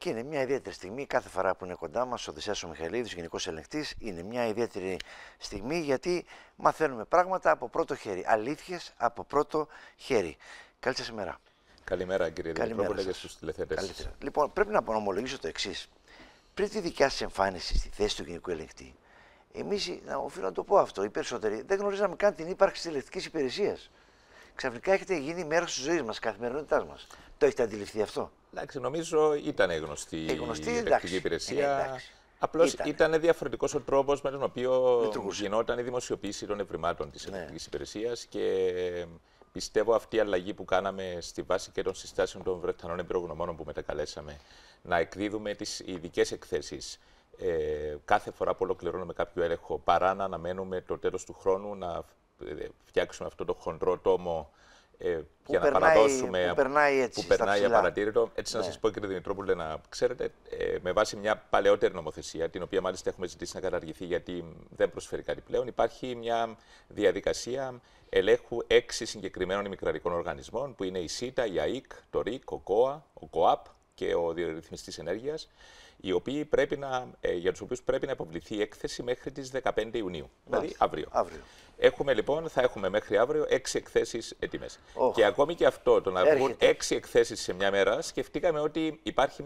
Και είναι μια ιδιαίτερη στιγμή κάθε φορά που είναι κοντά μας ο Οδυσσέας ο Μιχαηλίδης, ο Γενικός Ελεγκτής. Είναι μια ιδιαίτερη στιγμή γιατί μαθαίνουμε πράγματα από πρώτο χέρι. Αλήθειες από πρώτο χέρι. Καλή σας ημέρα. Καλημέρα κύριε Δημητρόπουλε και στους τηλεθεατές. Λοιπόν, πρέπει να ομολογήσω το εξής. Πριν τη δικιά σας εμφάνιση στη θέση του Γενικού Ελεγκτή, εμείς, οφείλω να το πω αυτό, οι περισσότεροι δεν γνωρίζαμε καν την ύπαρξη της ελεγκτικής υπηρεσίας. Ξαφνικά έχετε γίνει μέρος της ζωής μας, καθημερινότητάς μας. Το έχετε αντιληφθεί αυτό? Εντάξει, νομίζω ήταν γνωστή η ελεγκτική υπηρεσία. Απλώς ήταν διαφορετικός ο τρόπος με τον οποίο γινόταν η δημοσιοποίηση των ευρημάτων της ελεγκτικής υπηρεσίας και πιστεύω αυτή η αλλαγή που κάναμε στη βάση και των συστάσεων των Βρετανών εμπειρογνωμόνων που μετακαλέσαμε να εκδίδουμε τις ειδικές εκθέσεις κάθε φορά που ολοκληρώνουμε κάποιο έλεγχο παρά να αναμένουμε το τέλος του χρόνου να φτιάξουμε αυτό το χοντρό τόμο για να παραδώσουμε που περνάει απαρατήρητο. Έτσι, να σας πω, κύριε Δημητρόπουλε, να ξέρετε, με βάση μια παλαιότερη νομοθεσία, την οποία μάλιστα έχουμε ζητήσει να καταργηθεί γιατί δεν προσφέρει κάτι πλέον, υπάρχει μια διαδικασία ελέγχου 6 συγκεκριμένων ημικρατικών οργανισμών, που είναι η ΣΥΤΑ, η ΑΕΚ, το ΡΙΚ, ο ΚΟΑ, ο ΚΟΑΠ και ο Διερευνητής Ενέργειας, οι οποίοι για τους οποίους πρέπει να υποβληθεί έκθεση μέχρι τις 15 Ιουνίου, δηλαδή αύριο. Θα έχουμε μέχρι αύριο 6 εκθέσεις έτοιμες. Και ακόμη και αυτό, το να βγουν 6 εκθέσεις σε μια μέρα, σκεφτήκαμε ότι υπάρχει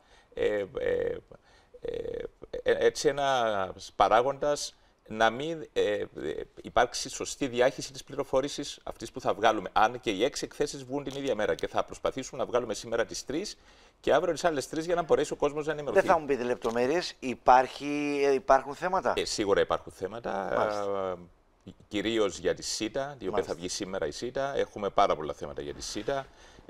ένας παράγοντας να μην υπάρξει σωστή διάχυση της πληροφόρησης αυτής που θα βγάλουμε. Αν και οι 6 εκθέσεις βγουν την ίδια μέρα και θα προσπαθήσουμε να βγάλουμε σήμερα τις 3 και αύριο τις άλλες 3 για να μπορέσει ο κόσμος να ενημερωθεί. Δεν θα μου πείτε λεπτομέρειες, υπάρχουν θέματα? Σίγουρα υπάρχουν θέματα. Κυρίως για τη ΣΥΤΑ, η οποία θα βγει σήμερα η ΣΥΤΑ. Έχουμε πάρα πολλά θέματα για τη ΣΥΤΑ.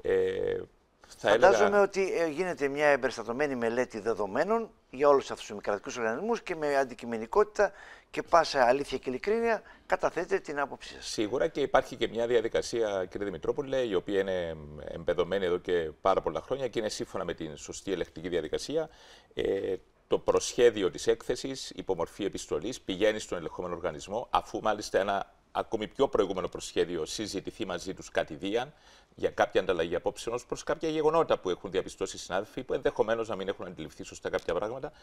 Φαντάζομαι ότι γίνεται μια εμπεριστατωμένη μελέτη δεδομένων για όλους αυτούς τους ημικρατικούς οργανισμούς και με αντικειμενικότητα και πάσα αλήθεια και ειλικρίνεια καταθέτετε την άποψή σας. Σίγουρα, και υπάρχει και μια διαδικασία, κύριε Δημητρόπουλε, η οποία είναι εμπεδομένη εδώ και πάρα πολλά χρόνια και είναι σύμφωνα με την σωστή ελεγκτική διαδικασία. Το προσχέδιο της έκθεσης, υπομορφή επιστολής, πηγαίνει στον ελεγχόμενο οργανισμό, αφού μάλιστα ένα ακόμη πιο προηγούμενο προσχέδιο συζητηθεί μαζί τους κατηδίαν για κάποια ανταλλαγή απόψεων ως προς κάποια γεγονότα που έχουν διαπιστώσει οι συνάδελφοι, που ενδεχομένως να μην έχουν αντιληφθεί σωστά κάποια πράγματα.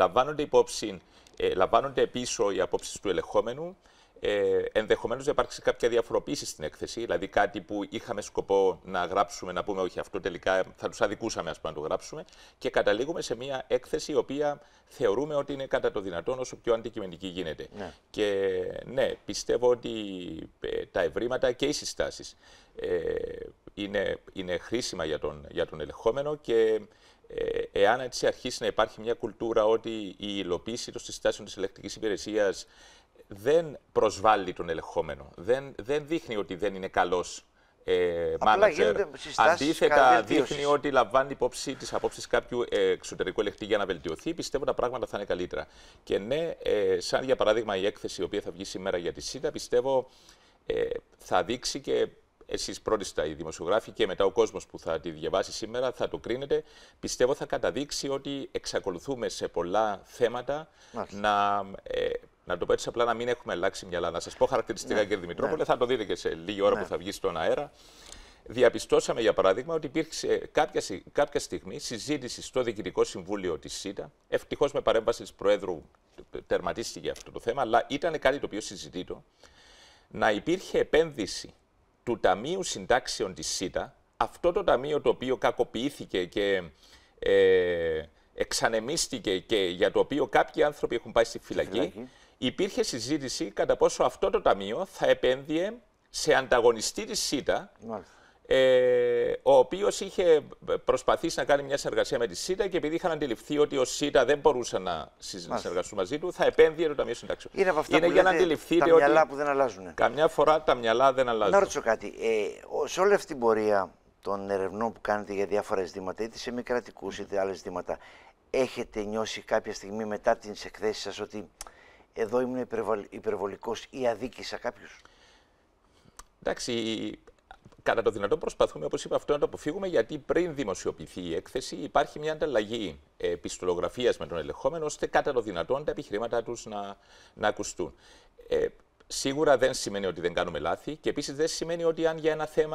Λαμβάνονται πίσω οι απόψεις του ελεγχόμενου. Ενδεχομένως να υπάρξει κάποια διαφοροποίηση στην έκθεση, δηλαδή κάτι που είχαμε σκοπό να γράψουμε, να πούμε όχι, αυτό τελικά θα τους αδικούσαμε, ας πούμε, να το γράψουμε, και καταλήγουμε σε μια έκθεση η οποία θεωρούμε ότι είναι κατά το δυνατόν όσο πιο αντικειμενική γίνεται. Ναι. Και ναι, πιστεύω ότι τα ευρήματα και οι συστάσεις είναι χρήσιμα για τον ελεγχόμενο και εάν έτσι αρχίσει να υπάρχει μια κουλτούρα ότι η υλοποίηση των συστάσεων της ελεγκτικής υπηρεσίας δεν προσβάλλει τον ελεγχόμενο, δεν δείχνει ότι δεν είναι καλός μάνατζερ. Αντίθετα, δείχνει ότι λαμβάνει υπόψη τις απόψεις κάποιου εξωτερικού ελεγκτή για να βελτιωθεί. Πιστεύω τα πράγματα θα είναι καλύτερα. Και ναι, σαν για παράδειγμα η έκθεση η οποία θα βγει σήμερα για τη ΣΥΤΑ, πιστεύω θα δείξει, και εσείς πρώτιστα οι δημοσιογράφοι και μετά ο κόσμος που θα τη διαβάσει σήμερα θα το κρίνετε, πιστεύω θα καταδείξει ότι εξακολουθούμε σε πολλά θέματα να το πω έτσι απλά, να μην έχουμε αλλάξει μυαλά. Να σας πω χαρακτηριστικά, κύριε Δημητρόπουλε, θα το δείτε και σε λίγη ώρα που θα βγει στον αέρα. Διαπιστώσαμε, για παράδειγμα, ότι υπήρξε κάποια στιγμή συζήτηση στο Διοικητικό Συμβούλιο της ΣΥΤΑ. Ευτυχώς με παρέμβαση της Προέδρου τερματίστηκε αυτό το θέμα, αλλά ήταν κάτι το οποίο συζητείται. Να υπήρχε επένδυση του Ταμείου Συντάξεων της ΣΥΤΑ, αυτό το ταμείο το οποίο κακοποιήθηκε και εξανεμίστηκε και για το οποίο κάποιοι άνθρωποι έχουν πάει στη φυλακή. Υπήρχε συζήτηση κατά πόσο αυτό το ταμείο θα επένδυε σε ανταγωνιστή της ΣΥΤΑ, ο οποίος είχε προσπαθήσει να κάνει μια συνεργασία με τη ΣΥΤΑ και επειδή είχαν αντιληφθεί ότι ο ΣΥΤΑ δεν μπορούσαν να συνεργαστούν μαζί του, θα επένδυε το Ταμείο Συντάξεων. Είναι από αυτά που για να αντιληφθείτε τα μυαλά που δεν αλλάζουν. Καμιά φορά τα μυαλά δεν αλλάζουν. Να ρωτήσω κάτι. Σε όλη αυτή την πορεία των ερευνών που κάνετε για διάφορα ζητήματα, είτε σε μη κρατικούς είτε άλλες ζητήματα, έχετε νιώσει κάποια στιγμή μετά τις εκθέσεις σας ότι εδώ ήμουν υπερβολικός ή αδίκησα κάποιους? Εντάξει, κατά το δυνατόν προσπαθούμε, όπως είπα, αυτό να το αποφύγουμε, γιατί πριν δημοσιοποιηθεί η έκθεση υπάρχει μια ανταλλαγή επιστολογραφίας με τον ελεγχόμενο, ώστε κατά το δυνατόν τα επιχειρήματά τους να ακουστούν. Σίγουρα δεν σημαίνει ότι δεν κάνουμε λάθη και επίσης δεν σημαίνει ότι αν για ένα θέμα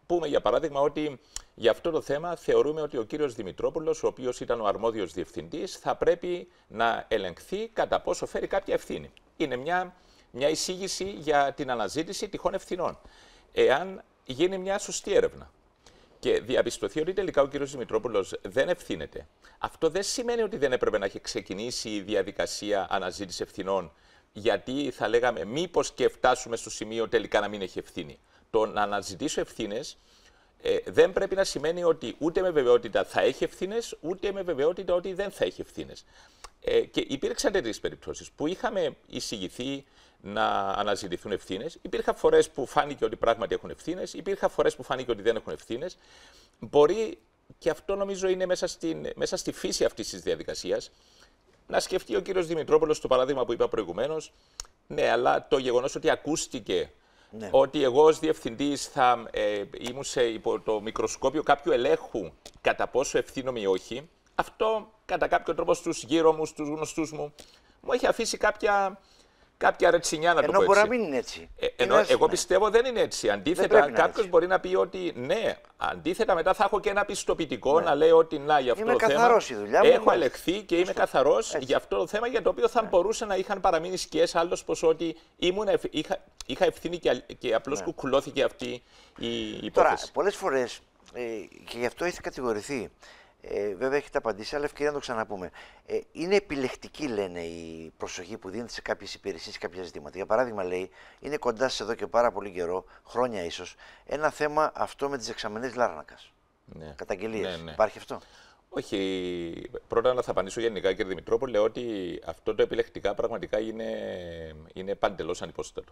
πούμε για παράδειγμα ότι για αυτό το θέμα θεωρούμε ότι ο κύριος Δημητρόπουλος, ο οποίος ήταν ο αρμόδιος διευθυντής, θα πρέπει να ελεγχθεί κατά πόσο φέρει κάποια ευθύνη. Είναι μια εισήγηση για την αναζήτηση τυχόν ευθυνών. Εάν γίνει μια σωστή έρευνα και διαπιστωθεί ότι τελικά ο κύριος Δημητρόπουλος δεν ευθύνεται, αυτό δεν σημαίνει ότι δεν έπρεπε να έχει ξεκινήσει η διαδικασία αναζήτηση ευθυνών, γιατί θα λέγαμε μήπως και φτάσουμε στο σημείο τελικά να μην έχει ευθύνη. Το να αναζητήσω ευθύνες δεν πρέπει να σημαίνει ότι ούτε με βεβαιότητα θα έχει ευθύνες, ούτε με βεβαιότητα ότι δεν θα έχει ευθύνες. Και υπήρξαν τέτοιες περιπτώσεις που είχαμε εισηγηθεί να αναζητηθούν ευθύνες. Υπήρχαν φορές που φάνηκε ότι πράγματι έχουν ευθύνες, υπήρχαν φορές που φάνηκε ότι δεν έχουν ευθύνες. Μπορεί, και αυτό νομίζω είναι μέσα στη φύση αυτής της διαδικασίας, να σκεφτεί ο κύριος Δημητρόπουλος το παράδειγμα που είπα προηγουμένως. Ναι, αλλά το γεγονός ότι ακούστηκε ότι εγώ ως διευθυντής θα ήμουν υπό το μικροσκόπιο κάποιου ελέγχου κατά πόσο ευθύνομαι ή όχι, αυτό κατά κάποιο τρόπο στους γύρω μου, στους γνωστούς μου έχει αφήσει κάποια ρετσινιά, να το πω έτσι. Ενώ μπορεί να μην είναι έτσι. Εγώ πιστεύω δεν είναι έτσι. Αντίθετα, κάποιος μπορεί να πει ότι ναι, αντίθετα μετά θα έχω και ένα πιστοποιητικό να λέει ότι να, για αυτό το θέμα έχω ελεγχθεί και είμαι καθαρός για αυτό το θέμα, για το οποίο θα μπορούσε να είχαν παραμείνει σκιές, άλλος πως ότι είχα ευθύνη και απλώς κουκουλώθηκε αυτή η υπόθεση. Τώρα, πολλές φορές, και γι' αυτό έχει κατηγορηθεί, βέβαια έχετε απαντήσει, αλλά ευκαιρία να το ξαναπούμε. Είναι επιλεκτική, λένε, η προσοχή που δίνεται σε κάποιες υπηρεσίες, σε κάποια ζητήματα. Για παράδειγμα, λέει, είναι κοντά σε εδώ και πάρα πολύ καιρό, χρόνια ίσως, ένα θέμα αυτό με τις δεξαμενές Λάρνακας. Ναι. Καταγγελίες. Ναι. Υπάρχει αυτό? Όχι. Πρώτα να θα απαντήσω γενικά, κύριε Δημητρόπουλε, λέω ότι αυτό το επιλεκτικά πραγματικά είναι παντελώς ανυπόστατο.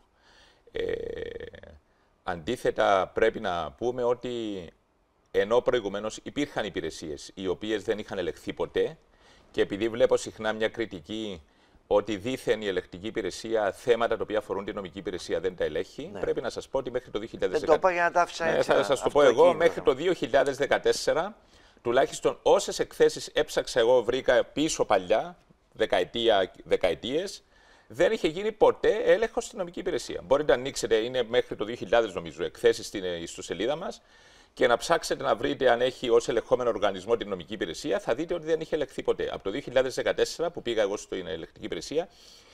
Αντίθετα, πρέπει να πούμε ότι ενώ προηγουμένως υπήρχαν υπηρεσίες οι οποίες δεν είχαν ελεγχθεί ποτέ, και επειδή βλέπω συχνά μια κριτική ότι δήθεν η ελεγκτική υπηρεσία θέματα τα οποία αφορούν την νομική υπηρεσία δεν τα ελέγχει, πρέπει να σας πω ότι μέχρι το 2014. Δεν το είπα για να τα άφησα έτσι. Θα σας το πω εγώ, μέχρι το 2014, τουλάχιστον όσες εκθέσεις έψαξα εγώ, βρήκα πίσω παλιά, δεκαετίες, δεν είχε γίνει ποτέ έλεγχος στην νομική υπηρεσία. Μπορείτε να ανοίξετε, είναι μέχρι το 2000 νομίζω, εκθέσεις στην ιστοσελίδα μας, και να ψάξετε να βρείτε αν έχει ως ελεγχόμενο οργανισμό την νομική υπηρεσία, θα δείτε ότι δεν είχε ελεγχθεί ποτέ. Από το 2014 που πήγα εγώ στην ελεγκτική υπηρεσία,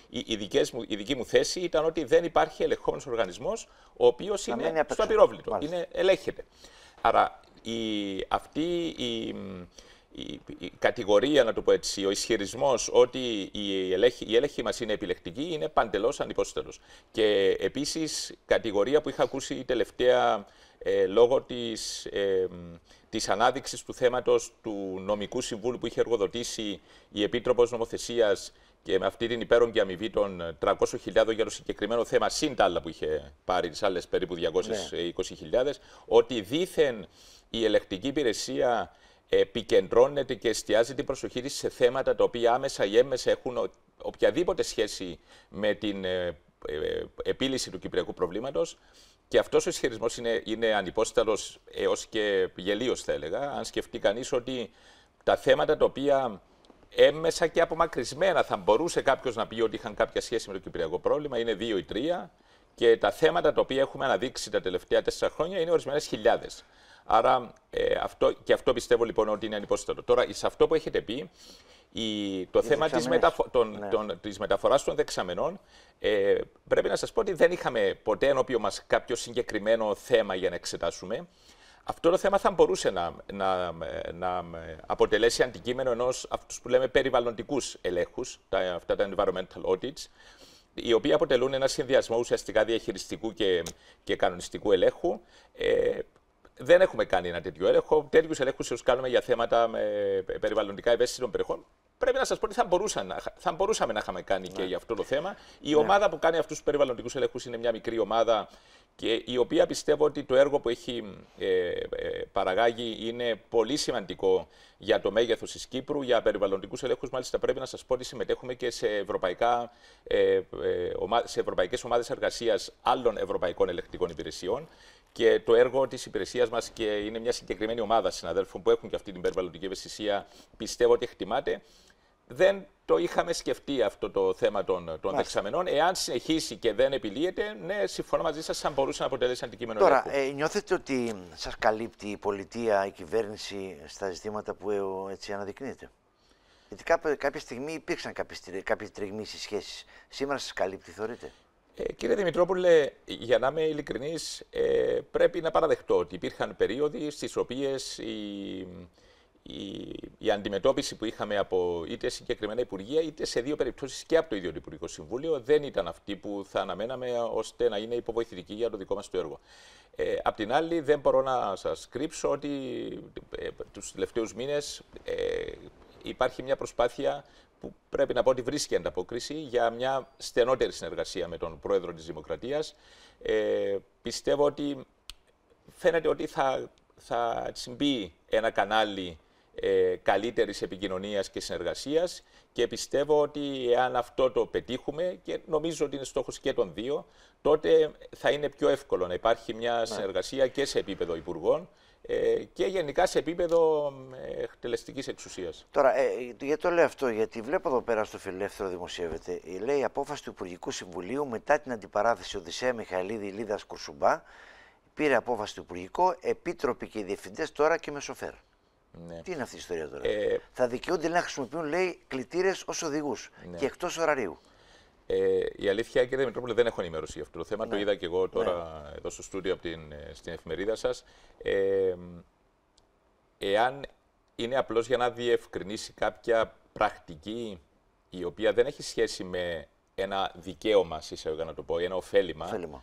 η δική μου θέση ήταν ότι δεν υπάρχει ελεγχόμενος οργανισμός ο οποίος είναι στο απειρόβλητο. Ελέγχεται. Άρα αυτή η κατηγορία, να το πω έτσι, ο ισχυρισμός ότι η έλεγχη μας είναι επιλεκτική είναι παντελώς ανυπόστατος. Και επίσης, κατηγορία που είχα ακούσει τελευταία λόγω της ανάδειξης του θέματος του νομικού συμβούλου που είχε εργοδοτήσει η Επίτροπος Νομοθεσίας και με αυτή την υπέρογγη αμοιβή των 300.000 για το συγκεκριμένο θέμα, συν τα άλλα που είχε πάρει, τις άλλες περίπου 220.000, ότι δήθεν η ελεγκτική υπηρεσία επικεντρώνεται και εστιάζει την προσοχή της σε θέματα τα οποία άμεσα ή έμμεσα έχουν οποιαδήποτε σχέση με την επίλυση του κυπριακού προβλήματος. Και αυτός ο ισχυρισμός είναι ανυπόστατος έως και γελίος, θα έλεγα, αν σκεφτεί κανείς ότι τα θέματα τα οποία έμμεσα και απομακρυσμένα θα μπορούσε κάποιος να πει ότι είχαν κάποια σχέση με το κυπριακό πρόβλημα είναι 2 ή 3, και τα θέματα τα οποία έχουμε αναδείξει τα τελευταία 4 χρόνια είναι ορισμένες χιλιάδες. Άρα αυτό πιστεύω λοιπόν ότι είναι ανυπόστατο. Τώρα, σε αυτό που έχετε πει, το θέμα της μεταφοράς των δεξαμενών, πρέπει να σας πω ότι δεν είχαμε ποτέ ενώπιον μας κάποιο συγκεκριμένο θέμα για να εξετάσουμε. Αυτό το θέμα θα μπορούσε να αποτελέσει αντικείμενο ενός αυτούς που λέμε περιβαλλοντικούς ελέγχους, αυτά τα environmental audits, οι οποίοι αποτελούν ένα συνδυασμό ουσιαστικά διαχειριστικού και κανονιστικού ελέγχου. Δεν έχουμε κάνει ένα τέτοιο έλεγχο. Τέτοιους ελέγχους κάνουμε για θέματα περιβαλλοντικά ευαίσθητων περιοχών. Πρέπει να σας πω ότι θα μπορούσαμε να είχαμε κάνει και για αυτό το θέμα. Η ομάδα που κάνει αυτούς τους περιβαλλοντικούς ελέγχους είναι μια μικρή ομάδα, και η οποία πιστεύω ότι το έργο που έχει παραγάγει είναι πολύ σημαντικό για το μέγεθος της Κύπρου. Για περιβαλλοντικούς ελέγχους, μάλιστα, πρέπει να σας πω ότι συμμετέχουμε και σε ευρωπαϊκές ομάδες εργασίας άλλων ευρωπαϊκών ελεγκτικών υπηρεσιών. Και το έργο της υπηρεσίας μας, και είναι μια συγκεκριμένη ομάδα συναδέλφων που έχουν και αυτή την περιβαλλοντική ευαισθησία, πιστεύω ότι εκτιμάται. δεν το είχαμε σκεφτεί αυτό το θέμα των δεξαμενών. Εάν συνεχίσει και δεν επιλύεται, ναι, συμφωνώ μαζί σας, θα μπορούσε να αποτελέσει αντικείμενο Τώρα, ελέγχου. νιώθετε ότι σας καλύπτει η πολιτεία, η κυβέρνηση στα ζητήματα που έτσι αναδεικνύεται? Γιατί κάποια στιγμή υπήρξαν κάποιες τριγμοί στις σχέσεις. Σήμερα σας καλύπτει, θεωρείτε? Κύριε Δημητρόπουλε, για να είμαι ειλικρινής, πρέπει να παραδεχτώ ότι υπήρχαν περίοδοι στις οποίες η αντιμετώπιση που είχαμε από είτε συγκεκριμένα υπουργεία, είτε σε δύο περιπτώσεις και από το ίδιο το Υπουργικό Συμβούλιο, δεν ήταν αυτή που θα αναμέναμε ώστε να είναι υποβοηθητική για το δικό μας το έργο. Απ' την άλλη, δεν μπορώ να σας κρύψω ότι τους τελευταίους μήνες υπάρχει μια προσπάθεια που πρέπει να πω ότι βρίσκει ανταπόκριση για μια στενότερη συνεργασία με τον Πρόεδρο της Δημοκρατίας. Πιστεύω ότι φαίνεται ότι θα συμπεί ένα κανάλι καλύτερης επικοινωνίας και συνεργασίας και πιστεύω ότι εάν αυτό το πετύχουμε, και νομίζω ότι είναι στόχος και των δύο, τότε θα είναι πιο εύκολο να υπάρχει μια συνεργασία και σε επίπεδο υπουργών και γενικά σε επίπεδο εκτελεστικής εξουσίας. Τώρα, γιατί το λέω αυτό, γιατί βλέπω εδώ πέρα στο Φιλελεύθερο δημοσιεύεται, λέει απόφαση του Υπουργικού Συμβουλίου μετά την αντιπαράθεση Οδυσσέα Μιχαηλίδη Λίδας Κουρσουμπά, πήρε απόφαση του Υπουργικό, επίτροποι και οι διευθυντές τώρα και με σοφέρ. Ναι. Τι είναι αυτή η ιστορία τώρα? Θα δικαιούνται να χρησιμοποιούν, λέει, κλητήρες ως οδηγούς και εκτός ωραρίου. Η αλήθεια, κύριε Δημητρόπουλε, δεν έχω ενημέρωση για αυτό το θέμα. Το είδα και εγώ τώρα εδώ στο στούντιο στην εφημερίδα σας. Εάν είναι απλώς για να διευκρινίσει κάποια πρακτική η οποία δεν έχει σχέση με ένα δικαίωμα, για να το πω, ένα ωφέλιμα.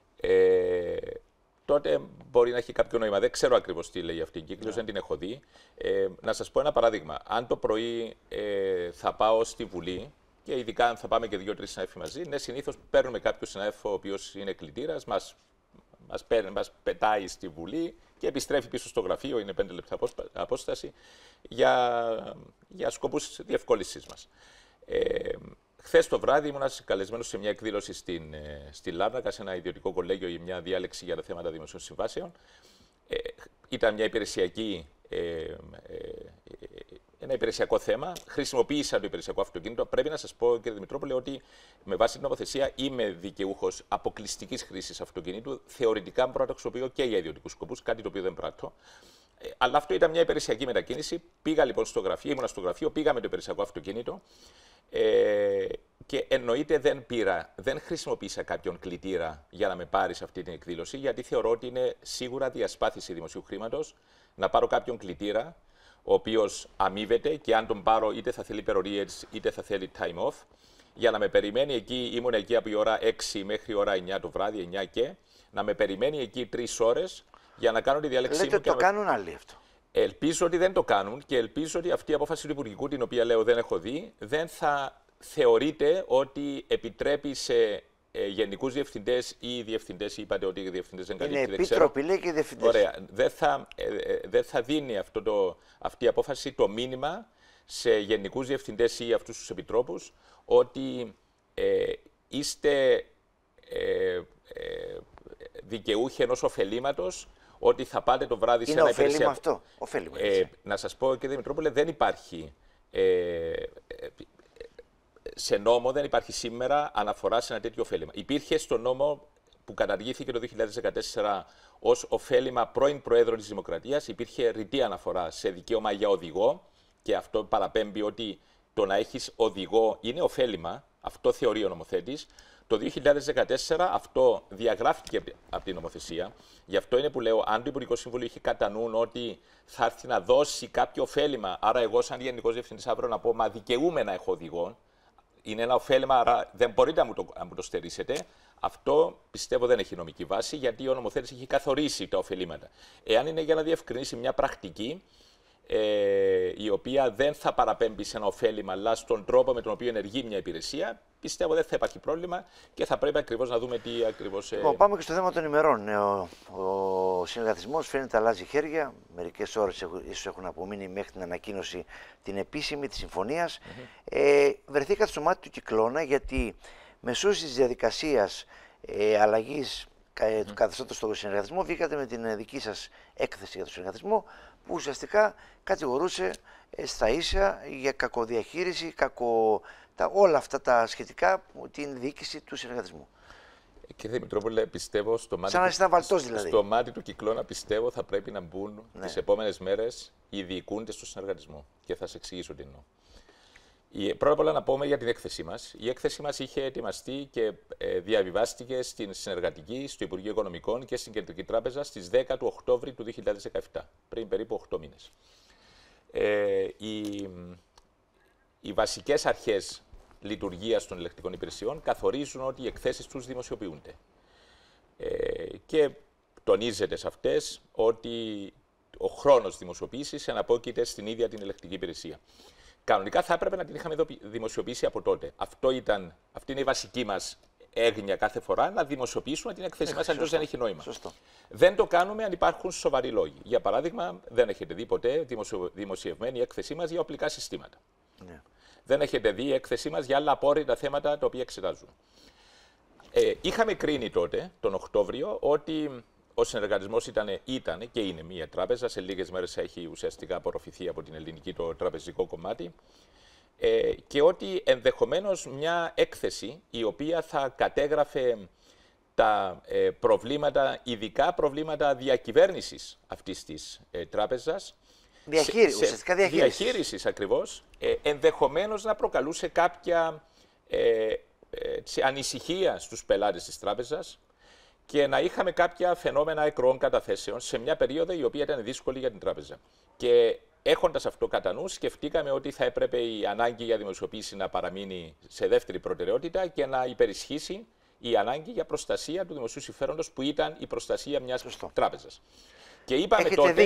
Τότε μπορεί να έχει κάποιο νόημα. Δεν ξέρω ακριβώς τι λέει αυτή η κύκλος, δεν την έχω δει. Να σας πω ένα παράδειγμα. Αν το πρωί θα πάω στη Βουλή, και ειδικά αν θα πάμε και 2-3 συνάδελφοι μαζί, ναι, συνήθως παίρνουμε κάποιο συνάδελφο ο οποίος είναι κλητήρας, μας πετάει στη Βουλή και επιστρέφει πίσω στο γραφείο, είναι 5 λεπτά απόσταση, για σκοπούς διευκόλυνσης μας. Χθες το βράδυ ήμουν καλεσμένος σε μια εκδήλωση στη Λάρνακα, σε ένα ιδιωτικό κολέγιο για μια διάλεξη για τα θέματα δημοσίων συμβάσεων. Ήταν μια ένα υπηρεσιακό θέμα. Χρησιμοποίησα το υπηρεσιακό αυτοκίνητο. Πρέπει να σας πω, κύριε Δημητρόπουλε, ότι με βάση την νομοθεσία είμαι δικαιούχος αποκλειστικής χρήσης αυτοκινήτου. Θεωρητικά μπορώ να το χρησιμοποιώ και για ιδιωτικούς σκοπούς, κάτι το οποίο δεν πράττω. Αλλά αυτό ήταν μια υπηρεσιακή μετακίνηση. Πήγα λοιπόν στο γραφείο, ήμουνα στο γραφείο, πήγα με το υπηρεσιακό αυτοκίνητο. Και εννοείται δεν χρησιμοποίησα κάποιον κλητήρα για να με πάρει σε αυτή την εκδήλωση, γιατί θεωρώ ότι είναι σίγουρα διασπάθηση δημοσίου χρήματος να πάρω κάποιον κλητήρα, ο οποίος αμείβεται και αν τον πάρω είτε θα θέλει periods είτε θα θέλει time off, για να με περιμένει εκεί. Ήμουν εκεί από η ώρα 6 μέχρι η ώρα 9 το βράδυ, 9 και να με περιμένει εκεί 3 ώρες για να κάνω τη διάλεξή μου. Λέτε το κάνουν άλλοι αυτό? Ελπίζω ότι δεν το κάνουν και ελπίζω ότι αυτή η απόφαση του Υπουργικού, την οποία λέω δεν έχω δει, δεν θα θεωρείται ότι επιτρέπει σε γενικούς διευθυντές ή διευθυντές, είπατε ότι οι διευθυντές δεν καλύπτει. Είναι επίτροποι, λέει, και διευθυντές. Ωραία. Δεν θα δίνει αυτή η απόφαση το μήνυμα σε γενικούς διευθυντές ή αυτούς τους επιτρόπους ότι είστε δικαιούχοι ενός ωφελήματος, ότι θα πάτε το βράδυ σε ένα υπηρεσιακό. Είναι ωφέλιμα αυτό? Ωφέλιμα, να σας πω, κύριε Δημητρόπουλε, δεν υπάρχει σε νόμο, δεν υπάρχει σήμερα αναφορά σε ένα τέτοιο ωφέλιμα. Υπήρχε στο νόμο που καταργήθηκε το 2014 ως ωφέλιμα πρώην Προέδρου της Δημοκρατίας, υπήρχε ρητή αναφορά σε δικαίωμα για οδηγό και αυτό παραπέμπει ότι το να έχεις οδηγό είναι ωφέλιμα, αυτό θεωρεί ο νομοθέτης. Το 2014 αυτό διαγράφηκε από την νομοθεσία. Γι' αυτό είναι που λέω, αν το Υπουργικό Συμβούλιο είχε κατά νου ότι θα έρθει να δώσει κάποιο ωφέλιμα, άρα εγώ, σαν Γενικός Διευθυντής, αύριο να πω, μα δικαιούμαι να έχω οδηγό, είναι ένα ωφέλιμα, άρα δεν μπορείτε να μου το στερήσετε. Αυτό πιστεύω δεν έχει νομική βάση, γιατί ο νομοθέτης έχει καθορίσει τα ωφελήματα. Εάν είναι για να διευκρινίσει μια πρακτική, η οποία δεν θα παραπέμπει σε ένα ωφέλιμα, αλλά στον τρόπο με τον οποίο ενεργεί μια υπηρεσία, πιστεύω δεν θα υπάρχει πρόβλημα και θα πρέπει ακριβώς να δούμε τι ακριβώς. Πάμε και στο θέμα των ημερών. Ο συνεργατισμός φαίνεται αλλάζει χέρια. Μερικές ώρες ίσως έχουν απομείνει μέχρι την ανακοίνωση την επίσημη της συμφωνίας. Βρεθήκατε στο μάτι του κυκλώνα, γιατί μεσούς της διαδικασίας αλλαγής του καθεστώτος στο συνεργατισμό βγήκατε με την δική σας έκθεση για τον συνεργατισμό, που ουσιαστικά κατηγορούσε στα ίσια για κακοδιαχείριση, όλα αυτά τα σχετικά, την διοίκηση του συνεργατισμού. Κύριε Δημητρόπουλε, πιστεύω στο μάτι του Κυκλώνα πιστεύω θα πρέπει να μπουν τις επόμενες μέρες οι διοικούντες του συνεργατισμού. Και θα σας εξηγήσω τι εννοώ. Πρώτα απ' όλα να πούμε για την έκθεσή μας. Η έκθεσή μας είχε ετοιμαστεί και διαβιβάστηκε στην συνεργατική, στο Υπουργείο Οικονομικών και στην Κεντρική Τράπεζα στις 10 του Οκτώβρη του 2017, πριν περίπου 8 μήνες. Οι βασικές αρχές λειτουργίας των ελεκτικών υπηρεσιών καθορίζουν ότι οι εκθέσεις τους δημοσιοποιούνται. Και τονίζεται σε αυτές ότι ο χρόνος δημοσιοποίησης εναπόκειται στην ίδια την ελεκτική υπηρεσία. Κανονικά θα έπρεπε να την είχαμε δημοσιοποιήσει από τότε. Αυτή είναι η βασική μας έγνοια κάθε φορά, να δημοσιοποιήσουμε την εκθέση μας, αλλιώς δεν έχει νόημα. Σωστό. Δεν το κάνουμε αν υπάρχουν σοβαροί λόγοι. Για παράδειγμα, δεν έχετε δει ποτέ δημοσιευμένη έκθεσή μας για οπλικά συστήματα. Ναι. Δεν έχετε δει έκθεσή μας για άλλα απόρριτα θέματα τα οποία εξετάζουμε. Είχαμε κρίνει τότε, τον Οκτώβριο, ότι ο συνεργατισμός ήταν και είναι μία τράπεζα. Σε λίγες μέρες έχει ουσιαστικά απορροφηθεί από την ελληνική το τραπεζικό κομμάτι. Και ότι ενδεχομένως μια έκθεση η οποία θα κατέγραφε τα ειδικά προβλήματα διακυβέρνησης αυτής της τράπεζας, ουσιαστικά διαχείρισης ακριβώς, ενδεχομένως να προκαλούσε κάποια ανησυχία στους πελάτες της τράπεζας και να είχαμε κάποια φαινόμενα εκροών καταθέσεων σε μια περίοδο η οποία ήταν δύσκολη για την τράπεζα. Και έχοντας αυτό κατά νου, σκεφτήκαμε ότι θα έπρεπε η ανάγκη για δημοσιοποίηση να παραμείνει σε δεύτερη προτεραιότητα και να υπερισχύσει η ανάγκη για προστασία του δημοσίου συμφέροντος που ήταν η προστασία μιας τράπεζας. Και είπαμε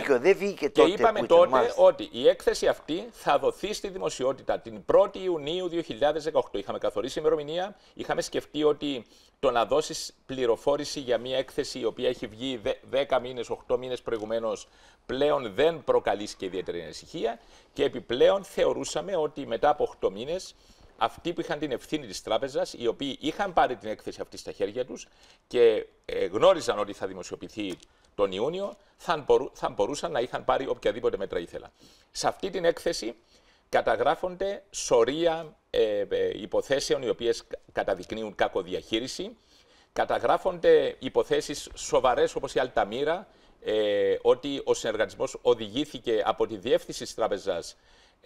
τότε ότι η έκθεση αυτή θα δοθεί στη δημοσιότητα την 1η Ιουνίου 2018. Είχαμε καθορίσει ημερομηνία, είχαμε σκεφτεί ότι το να δώσεις πληροφόρηση για μια έκθεση η οποία έχει βγει 10 μήνες, 8 μήνες προηγουμένως, πλέον δεν προκαλεί και ιδιαίτερη ανησυχία και επιπλέον θεωρούσαμε ότι μετά από 8 μήνες αυτοί που είχαν την ευθύνη της τράπεζας, οι οποίοι είχαν πάρει την έκθεση αυτή στα χέρια τους και γνώριζαν ότι θα δημοσιοποιηθεί τον Ιούνιο, θα μπορούσαν να είχαν πάρει οποιαδήποτε μέτρα ήθελα. Σε αυτή την έκθεση καταγράφονται σωρία υποθέσεων οι οποίες καταδεικνύουν κακοδιαχείριση, καταγράφονται υποθέσεις σοβαρές όπως η Αλταμύρα, ότι ο συνεργατισμός οδηγήθηκε από τη διεύθυνση της τράπεζας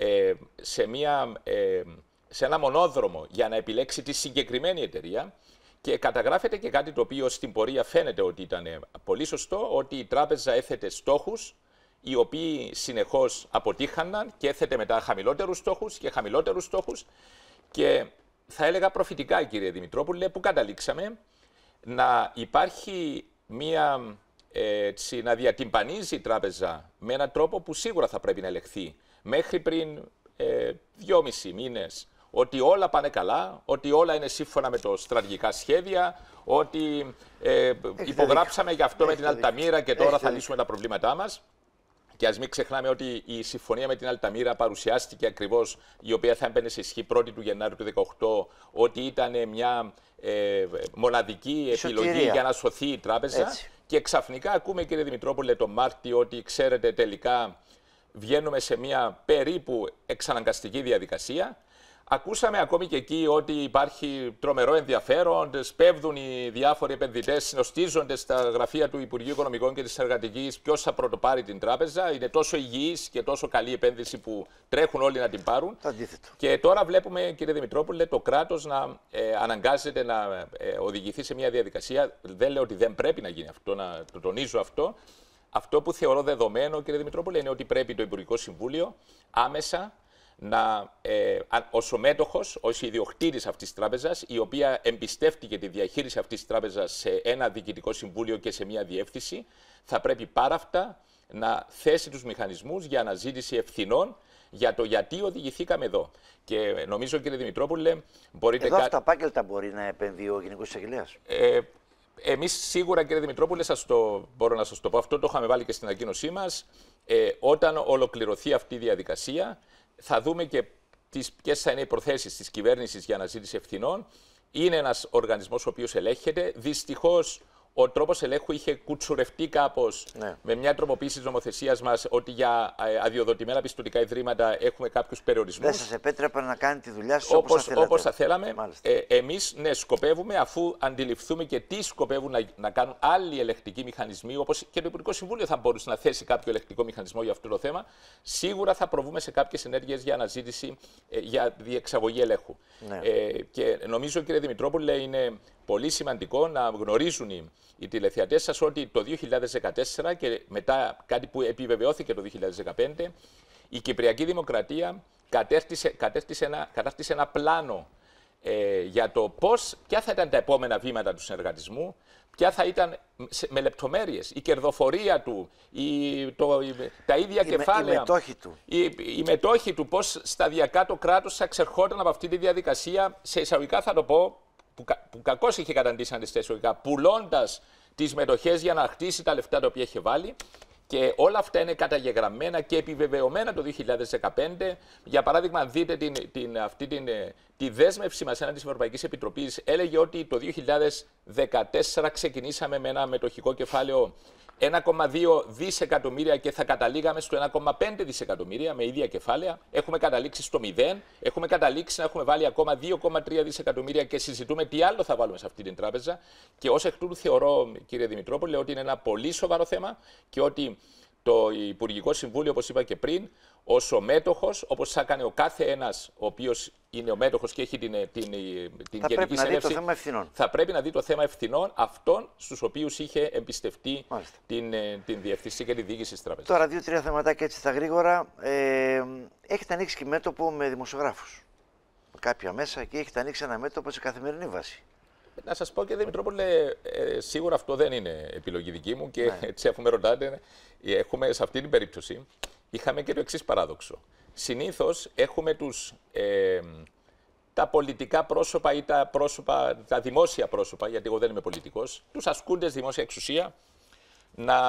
σε ένα μονόδρομο για να επιλέξει τη συγκεκριμένη εταιρεία. Και καταγράφεται και κάτι το οποίο στην πορεία φαίνεται ότι ήταν πολύ σωστό, ότι η τράπεζα έθετε στόχους οι οποίοι συνεχώς αποτύχαναν και έθετε μετά χαμηλότερους στόχους και χαμηλότερους στόχους και θα έλεγα προφητικά, κύριε Δημητρόπουλε, που καταλήξαμε να υπάρχει να διατυμπανίζει η τράπεζα με έναν τρόπο που σίγουρα θα πρέπει να ελεγχθεί μέχρι πριν 2,5 μήνες, ότι όλα πάνε καλά, ότι όλα είναι σύμφωνα με το στρατηγικά σχέδια, ότι υπογράψαμε γι' αυτό με την Αλταμύρα και τώρα θα λύσουμε τα προβλήματά μας. Και ας μην ξεχνάμε ότι η συμφωνία με την Αλταμύρα παρουσιάστηκε ακριβώς, η οποία θα έμπαινε σε ισχύ 1η του Γενάρη του 2018, ότι ήταν μια μοναδική επιλογή για να σωθεί η τράπεζα. Έτσι. Και ξαφνικά ακούμε, κύριε Δημητρόπουλε, τον Μάρτιο ότι ξέρετε τελικά βγαίνουμε σε μια περίπου εξαναγκαστική διαδικασία. Ακούσαμε ακόμη και εκεί ότι υπάρχει τρομερό ενδιαφέρον, σπέβδουν οι διάφοροι επενδυτές, συνοστίζονται στα γραφεία του Υπουργείου Οικονομικών και της Συνεργατικής ποιος θα πρωτοπάρει την τράπεζα. Είναι τόσο υγιής και τόσο καλή επένδυση που τρέχουν όλοι να την πάρουν. Αντίθετο. Και τώρα βλέπουμε, κύριε Δημητρόπουλε, το κράτος να αναγκάζεται να οδηγηθεί σε μια διαδικασία. Δεν λέω ότι δεν πρέπει να γίνει αυτό, να το τονίζω αυτό. Αυτό που θεωρώ δεδομένο, κύριε Δημητρόπουλε, είναι ότι πρέπει το Υπουργικό Συμβούλιο άμεσα ως ο μέτοχος, ως ιδιοκτήτης αυτής της τράπεζας, η οποία εμπιστεύτηκε τη διαχείριση αυτής της τράπεζας σε ένα διοικητικό συμβούλιο και σε μια διεύθυνση, θα πρέπει πάρα αυτά να θέσει τους μηχανισμούς για αναζήτηση ευθυνών για το γιατί οδηγηθήκαμε εδώ. Και νομίζω, κύριε Δημητρόπουλε, μπορείτε... Εδώ αυταπάγγελτα μπορεί να επενδύει ο Γενικός Εισαγγελέας. Εμείς σίγουρα, κύριε Δημητρόπουλε, μπορώ να σας το πω αυτό, το είχαμε βάλει και στην ανακοίνωσή μας. Όταν ολοκληρωθεί αυτή η διαδικασία, θα δούμε και ποιες θα είναι οι προθέσεις της κυβέρνησης για αναζήτηση ευθυνών. Είναι ένας οργανισμός ο οποίος ελέγχεται. Δυστυχώς, ο τρόπος ελέγχου είχε κουτσουρευτεί κάπως με μια τροποποίηση της νομοθεσίας μας ότι για αδειοδοτημένα πιστωτικά ιδρύματα έχουμε κάποιους περιορισμούς. Δεν σας επέτρεπε να κάνετε τη δουλειά σας όπως θα θέλαμε. Εμείς σκοπεύουμε, αφού αντιληφθούμε και τι σκοπεύουν να κάνουν άλλοι ελεγκτικοί μηχανισμοί, όπως και το Υπουργικό Συμβούλιο θα μπορούσε να θέσει κάποιο ελεγκτικό μηχανισμό για αυτό το θέμα, σίγουρα θα προβούμε σε κάποιες ενέργειες για αναζήτηση, για διεξαγωγή ελέγχου. Και νομίζω, κύριε Δημητρόπουλε, είναι πολύ σημαντικό να γνωρίζουν οι τηλεθεατές σας ότι το 2014 και μετά κάτι που επιβεβαιώθηκε το 2015, η Κυπριακή Δημοκρατία κατέρτισε ένα πλάνο για το ποια θα ήταν τα επόμενα βήματα του συνεργατισμού, ποια θα ήταν με λεπτομέρειες η κερδοφορία του, τα ίδια κεφάλαια, οι μετόχοι του, πώς σταδιακά το κράτος θα εξερχόταν από αυτή τη διαδικασία, σε εισαγωγικά θα το πω, που κακώς είχε καταντήσει αντιστασιωτικά, πουλώντας τις μετοχές για να χτίσει τα λεφτά τα οποία είχε βάλει. Και όλα αυτά είναι καταγεγραμμένα και επιβεβαιωμένα το 2015. Για παράδειγμα, αν δείτε τη δέσμευση μας έναντι της Ευρωπαϊκής Επιτροπής, έλεγε ότι το 2014 ξεκινήσαμε με ένα μετοχικό κεφάλαιο 1,2 δισεκατομμύρια και θα καταλήγαμε στο 1,5 δισεκατομμύρια με ίδια κεφάλαια. Έχουμε καταλήξει στο 0. Έχουμε καταλήξει να έχουμε βάλει ακόμα 2,3 δισεκατομμύρια και συζητούμε τι άλλο θα βάλουμε σε αυτή την τράπεζα. Και ως εκ τούτου θεωρώ, κύριε Δημητρόπουλε, ότι είναι ένα πολύ σοβαρό θέμα και ότι το Υπουργικό Συμβούλιο, όπως είπα και πριν, ως ο μέτοχος, όπως θα έκανε ο κάθε ένας ο οποίος είναι ο μέτοχος και έχει την Γενική Συνέλευση, θα πρέπει να δει το θέμα ευθυνών αυτών στους οποίους είχε εμπιστευτεί την διευθυνσία και τη διοίκηση της τράπεζας. Τώρα, 2-3 θεματάκια έτσι στα γρήγορα. Έχετε ανοίξει και μέτωπο με δημοσιογράφους. Κάποια μέσα και έχετε ανοίξει ένα μέτωπο σε καθημερινή βάση. Να σας πω, κύριε Δημητρόπουλε, σίγουρα αυτό δεν είναι επιλογή δική μου και έτσι, αφού με ρωτάτε, έχουμε σε αυτή την περίπτωση. Είχαμε και το εξής παράδοξο. Συνήθως έχουμε τα πολιτικά πρόσωπα ή τα δημόσια πρόσωπα, γιατί εγώ δεν είμαι πολιτικός, τους ασκούντες δημόσια εξουσία, να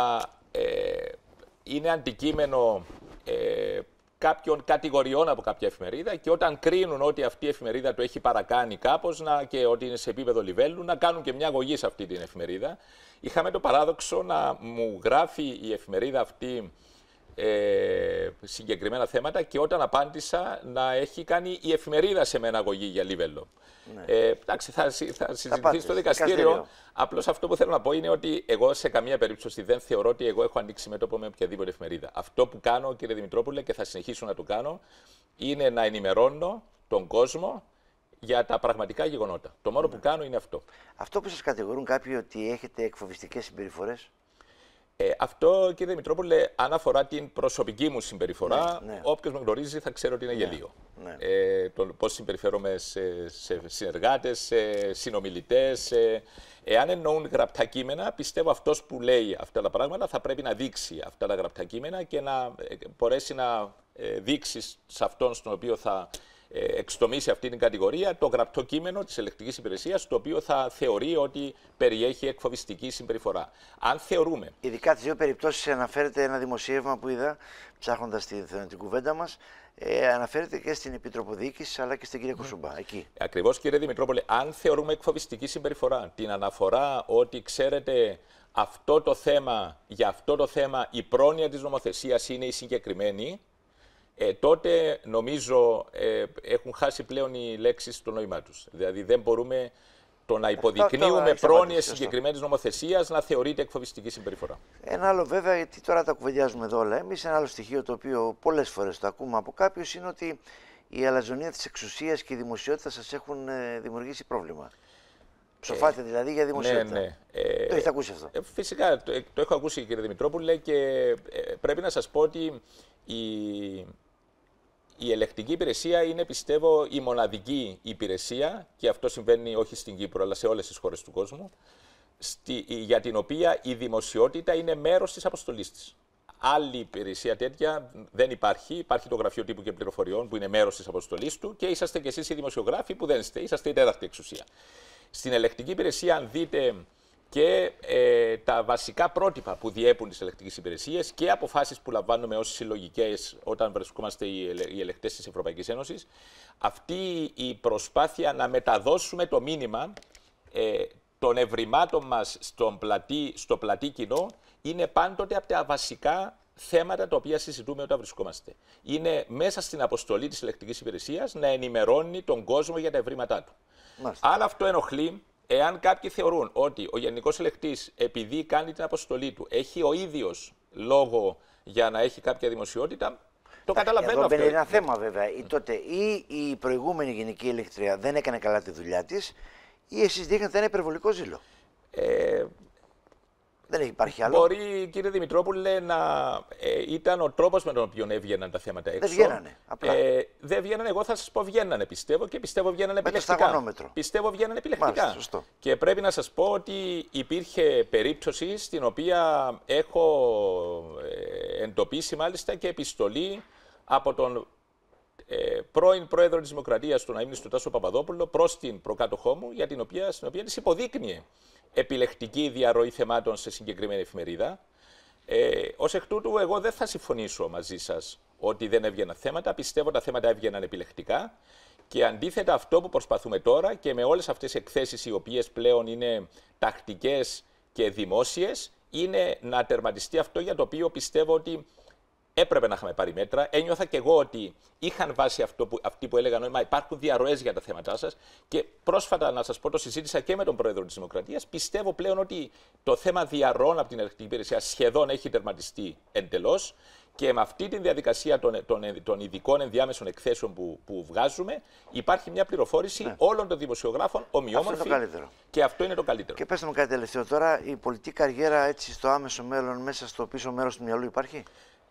είναι αντικείμενο κάποιων κατηγοριών από κάποια εφημερίδα και όταν κρίνουν ότι αυτή η εφημερίδα το έχει παρακάνει κάπως και ότι είναι σε επίπεδο λιβέλου, να κάνουν και μια αγωγή σε αυτή την εφημερίδα. Είχαμε το παράδοξο να μου γράφει η εφημερίδα αυτή συγκεκριμένα θέματα και όταν απάντησα να έχει κάνει η εφημερίδα σε μένα αγωγή για λίβελο. Εντάξει, θα συζητηθεί στο δικαστήριο. Απλώς αυτό που θέλω να πω είναι ότι εγώ σε καμία περίπτωση δεν θεωρώ ότι εγώ έχω ανοίξει μέτωπο με οποιαδήποτε εφημερίδα. Αυτό που κάνω, κύριε Δημητρόπουλε, και θα συνεχίσω να το κάνω, είναι να ενημερώνω τον κόσμο για τα πραγματικά γεγονότα. Το μόνο που κάνω είναι αυτό. Αυτό που σας κατηγορούν κάποιοι ότι έχετε εκφοβιστικές συμπεριφορές. Αυτό, κύριε Δημητρόπουλε, αν αφορά την προσωπική μου συμπεριφορά, όποιος με γνωρίζει θα ξέρει ότι είναι γελίο. Πώς συμπεριφέρομαι σε συνεργάτες, σε συνομιλητές. Εάν εννοούν γραπτά κείμενα, πιστεύω αυτός που λέει αυτά τα πράγματα θα πρέπει να δείξει αυτά τα γραπτά κείμενα και να μπορέσει να δείξει σε αυτόν στον οποίο θα εξτομίσει αυτή την κατηγορία το γραπτό κείμενο της ελεγκτικής υπηρεσίας, το οποίο θα θεωρεί ότι περιέχει εκφοβιστική συμπεριφορά. Αν θεωρούμε. Ειδικά τις δύο περιπτώσεις αναφέρεται ένα δημοσίευμα που είδα, ψάχνοντας την κουβέντα μας, αναφέρεται και στην Επίτροπο Διοίκησης αλλά και στην κυρία Κουσουμπά. Εκεί. Ακριβώς, κύριε Δημητρόπολε, αν θεωρούμε εκφοβιστική συμπεριφορά την αναφορά ότι ξέρετε για αυτό το θέμα η πρόνοια της νομοθεσίας είναι η συγκεκριμένη. Τότε νομίζω έχουν χάσει πλέον οι λέξεις το νόημά τους. Δηλαδή δεν μπορούμε το να υποδεικνύουμε πρόνοιες συγκεκριμένης νομοθεσίας να θεωρείται εκφοβιστική συμπεριφορά. Ένα άλλο βέβαια, γιατί τώρα τα κουβεντιάζουμε εδώ όλα εμείς, ένα άλλο στοιχείο το οποίο πολλές φορές το ακούμε από κάποιους είναι ότι η αλαζονία της εξουσίας και η δημοσιότητα σας έχουν δημιουργήσει πρόβλημα. Ψοφάτε δηλαδή για δημοσιότητα. Ναι. Το έχετε ακούσει αυτό? Φυσικά το έχω ακούσει, κύριε Δημητρόπουλε, και πρέπει να σας πω ότι η ελεγκτική υπηρεσία είναι, πιστεύω, η μοναδική υπηρεσία, και αυτό συμβαίνει όχι στην Κύπρο αλλά σε όλες τις χώρες του κόσμου, για την οποία η δημοσιότητα είναι μέρος της αποστολής της. Άλλη υπηρεσία τέτοια δεν υπάρχει. Υπάρχει το Γραφείο Τύπου και Πληροφοριών που είναι μέρος της αποστολής του και είσαστε κι εσείς οι δημοσιογράφοι που δεν είσαστε η τέταρτη εξουσία. Στην ελεγκτική υπηρεσία, αν δείτε και τα βασικά πρότυπα που διέπουν τις ελεγκτικές υπηρεσίες και αποφάσεις που λαμβάνουμε ως συλλογικές όταν βρισκόμαστε οι ελεγκτές της Ευρωπαϊκής Ένωσης, αυτή η προσπάθεια να μεταδώσουμε το μήνυμα των ευρημάτων μας στο πλατή κοινό είναι πάντοτε από τα βασικά θέματα τα οποία συζητούμε όταν βρισκόμαστε. Είναι μέσα στην αποστολή της ελεκτικής υπηρεσίας να ενημερώνει τον κόσμο για τα ευρήματά του. Αν αυτό ενοχλεί, εάν κάποιοι θεωρούν ότι ο Γενικός Ελεκτής, επειδή κάνει την αποστολή του, έχει ο ίδιος λόγο για να έχει κάποια δημοσιότητα, το καταλαβαίνω αυτό. Είναι ένα θέμα βέβαια. Τότε ή η προηγούμενη Γενική Ελεκτρία δεν έκανε καλά τη δουλειά της, ή εσείς δείχνετε ένα υπερβολικό ζήλο. Δεν υπάρχει άλλο. Μπορεί, κύριε Δημητρόπουλε, να ήταν ο τρόπος με τον οποίο έβγαιναν τα θέματα έξω. Δεν βγαίνανε. Απλά. Δεν βγαίνανε, εγώ θα σας πω, βγαίνανε πιστεύω, και πιστεύω βγαίνανε επιλεκτικά. Πιστεύω βγαίνανε επιλεκτικά. Μάλιστα, και πρέπει να σας πω ότι υπήρχε περίπτωση στην οποία έχω εντοπίσει μάλιστα και επιστολή από τον πρώην πρόεδρο της Δημοκρατίας, τον αείμνηστο Τάσο Παπαδόπουλο, προς την προκάτοχό μου, στην οποία της υποδείκνυε επιλεκτική διαρροή θεμάτων σε συγκεκριμένη εφημερίδα. Ως εκ τούτου, εγώ δεν θα συμφωνήσω μαζί σας ότι δεν έβγαιναν θέματα. Πιστεύω τα θέματα έβγαιναν επιλεκτικά. Και αντίθετα, αυτό που προσπαθούμε τώρα και με όλες αυτές τις εκθέσεις, οι οποίες πλέον είναι τακτικές και δημόσιες, είναι να τερματιστεί αυτό για το οποίο πιστεύω ότι έπρεπε να είχαμε πάρει μέτρα. Ένιωθα και εγώ ότι είχαν βάσει αυτοί που έλεγαν ότι υπάρχουν διαρροές για τα θέματά σας. Και πρόσφατα, να σας πω, το συζήτησα και με τον Πρόεδρο της Δημοκρατίας. Πιστεύω πλέον ότι το θέμα διαρροών από την ελεκτική υπηρεσία σχεδόν έχει τερματιστεί εντελώς. Και με αυτή τη διαδικασία των ειδικών ενδιάμεσων εκθέσεων που βγάζουμε, υπάρχει μια πληροφόρηση όλων των δημοσιογράφων ομοιόμορφη. Και αυτό είναι το καλύτερο. Και πέστε μου κάτι τελευταίο τώρα, η πολιτική καριέρα έτσι στο άμεσο μέλλον, μέσα στο πίσω μέρος του μυαλού υπάρχει?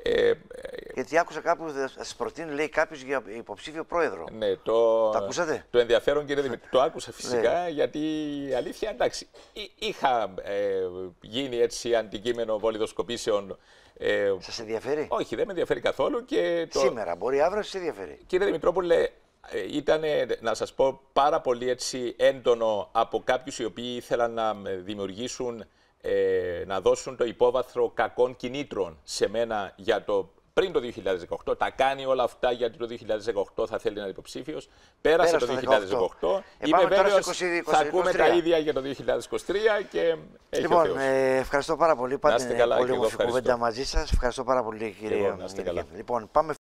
Γιατί άκουσα κάπου να σας προτείνει, λέει, κάποιος για υποψήφιο πρόεδρο. Ναι, το ακούσατε? Το ενδιαφέρον, κύριε Δημήτρη, το άκουσα φυσικά, γιατί η αλήθεια, εντάξει, είχα γίνει έτσι αντικείμενο βολιδοσκοπήσεων. Σας ενδιαφέρει? Όχι, δεν με ενδιαφέρει καθόλου. Και σήμερα, μπορεί αύριο σας ενδιαφέρει? Κύριε Δημητρόπουλε, ήταν, να σας πω, πάρα πολύ έτσι έντονο από κάποιους οι οποίοι ήθελαν να δημιουργήσουν, να δώσουν το υπόβαθρο κακών κινήτρων σε μένα για το πριν το 2018. Τα κάνει όλα αυτά γιατί το 2018 θα θέλει να είναι υποψήφιος. Πέρασε το 2018. Είμαι βέβαιος θα ακούμε τα ίδια για το 2023 και έχει ο Θεός. Ευχαριστώ πάρα πολύ. Πάτε πολύ όμορφη κουβέντα μαζί σας. Ευχαριστώ πάρα πολύ, κύριε. Να είστε καλά. Λοιπόν, πάμε